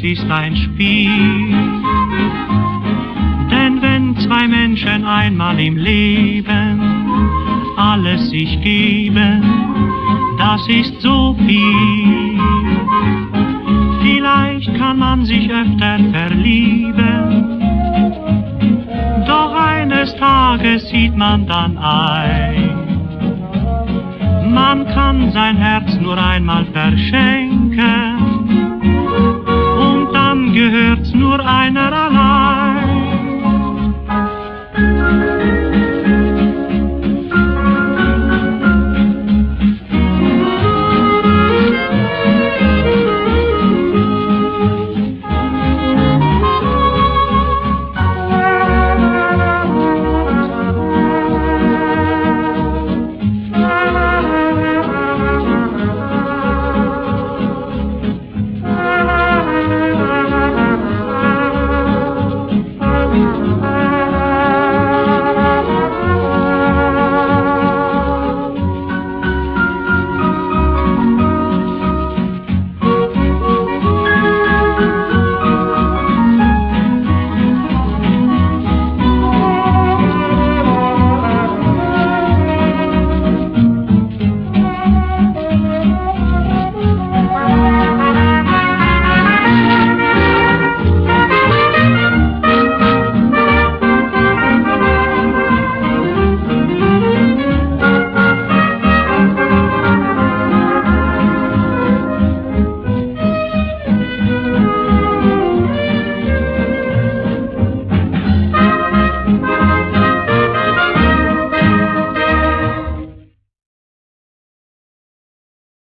ist ein Spiel. Denn wenn zwei Menschen einmal im Leben alles sich geben, das ist so viel. Vielleicht kann man sich öfter verlieben, doch eines Tages sieht man dann ein, man kann sein Herz nur einmal verschenken und dann gehört's nur einer allein.